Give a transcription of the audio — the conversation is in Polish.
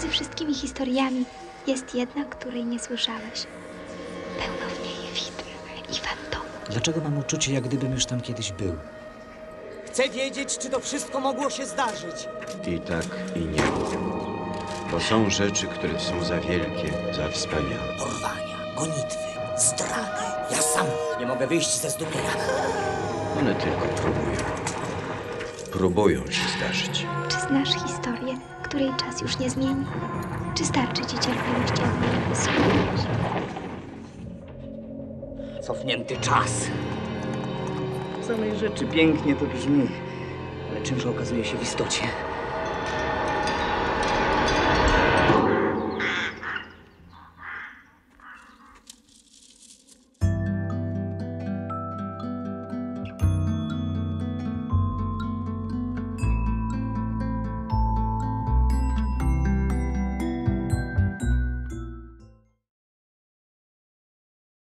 Pomiędzy wszystkimi historiami jest jedna, której nie słyszałeś. Pełno w niej widm i fantomów. Dlaczego mam uczucie, jak gdybym już tam kiedyś był? Chcę wiedzieć, czy to wszystko mogło się zdarzyć. I tak, i nie. Bo są rzeczy, które są za wielkie, za wspaniałe. Porwania, gonitwy, zdrady. Ja sam nie mogę wyjść ze zdumienia. One tylko próbują. Próbują się zdarzyć. Czy znasz historię, której czas już nie zmieni? Czy starczy ci cierpliwości, aby ją wysłuchać? Cofnięty czas. W samej rzeczy pięknie to brzmi, ale czymże okazuje się w istocie?